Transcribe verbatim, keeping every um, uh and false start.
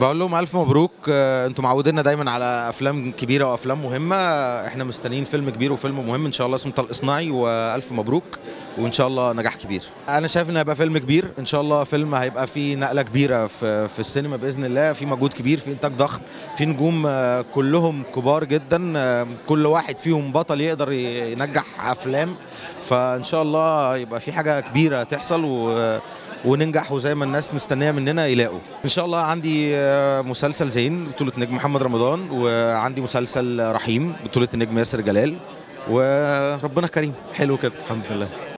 بقول لهم الف مبروك. آه، انتوا معودينا دايما على افلام كبيره وافلام مهمه. آه، احنا مستنيين فيلم كبير وفيلم مهم ان شاء الله اسمه طلق صناعي، والف مبروك وان شاء الله نجاح كبير. انا شايف انه هيبقى فيلم كبير ان شاء الله، فيلم هيبقى فيه نقله كبيره في في السينما باذن الله، في مجهود كبير، في انتاج ضخم، في نجوم آه، كلهم كبار جدا، آه، كل واحد فيهم بطل يقدر ينجح افلام. فان شاء الله يبقى في حاجه كبيره تحصل و وننجح، وزي ما الناس مستنيه مننا يلاقوا ان شاء الله. عندي آه، مسلسل زين بطوله نجم محمد رمضان، وعندي مسلسل رحيم بطوله النجم ياسر جلال، وربنا كريم. حلو كده الحمد لله.